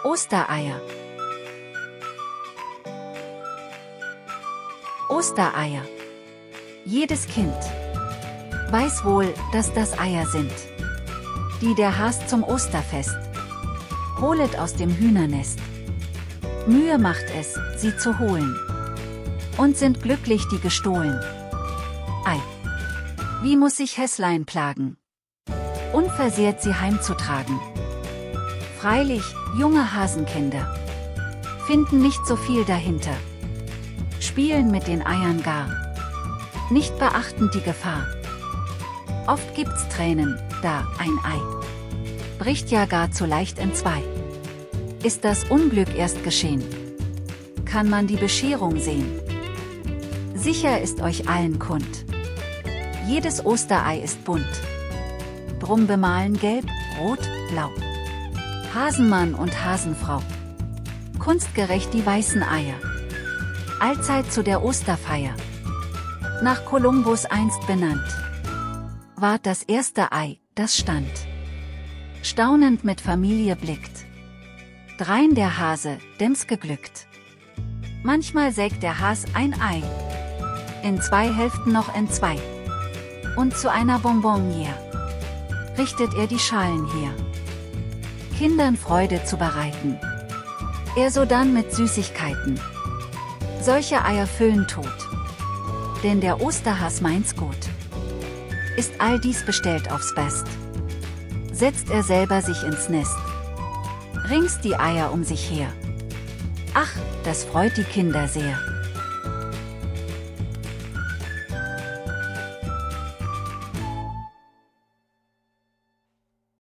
Ostereier. Ostereier. Jedes Kind weiß wohl, dass das Eier sind, die der Has zum Osterfest holet aus dem Hühnernest. Mühe macht es, sie zu holen, und sind glücklich die gestohlen. Ei, wie muss sich Häslein plagen, unversehrt sie heimzutragen. Freilich, junge Hasenkinder finden nicht so viel dahinter, spielen mit den Eiern gar, nicht beachtend die Gefahr. Oft gibt's Tränen, da ein Ei bricht ja gar zu leicht entzwei. Ist das Unglück erst geschehen, kann man die Bescherung sehen. Sicher ist euch allen kund, jedes Osterei ist bunt, drum bemalen gelb, rot, blau. Hasenmann und Hasenfrau, kunstgerecht die weißen Eier, allzeit zu der Osterfeier, nach Kolumbus einst benannt, ward das erste Ei, das stand, staunend mit Familie blickt, drein der Hase, dem's geglückt. Manchmal sägt der Has ein Ei, in zwei Hälften noch entzwei, und zu einer Bonbonniere richtet er die Schalen her, Kindern Freude zu bereiten, er sodann mit Süßigkeiten solche Eier füllen tut, denn der Osterhas meint's gut. Ist all dies bestellt aufs Best, setzt er selber sich ins Nest, rings die Eier um sich her. Ach, das freut die Kinder sehr.